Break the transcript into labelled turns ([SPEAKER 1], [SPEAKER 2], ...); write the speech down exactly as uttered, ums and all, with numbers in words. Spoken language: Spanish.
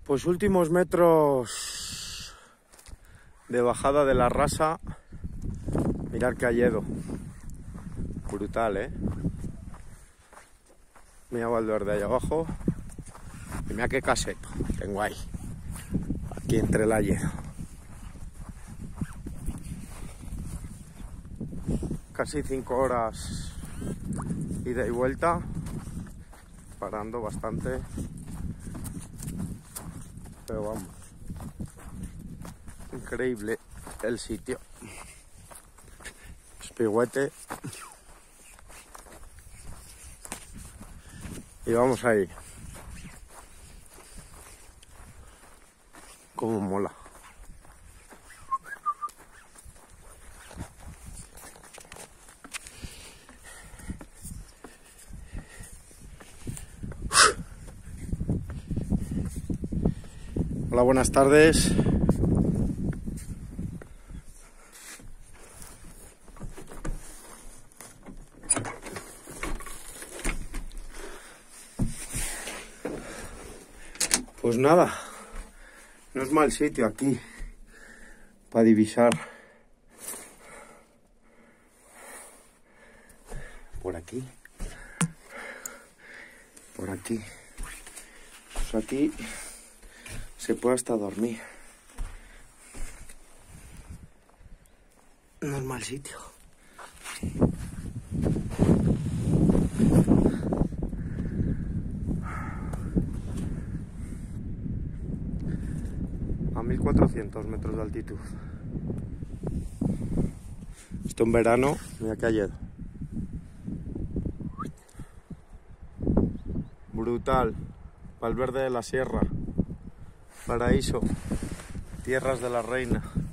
[SPEAKER 1] Pues últimos metros de bajada de la Rasa. Mirad que Alledo. Brutal, ¿eh? Mira Valverde ahí abajo. Y mira qué caseto tengo ahí. Aquí entre el Alledo. Casi cinco horas ida y vuelta. Parando bastante. Pero vamos. Increíble el sitio. Espigüete. Y vamos ahí. Como mola. Hola, buenas tardes. Pues nada, no es mal sitio aquí para divisar. Por aquí. Por aquí. Pues aquí se puede hasta dormir. No es mal sitio. A mil cuatrocientos metros de altitud. Esto en verano, mira que ayer. Brutal. Valverde de la Sierra. Paraíso. Tierras de la Reina.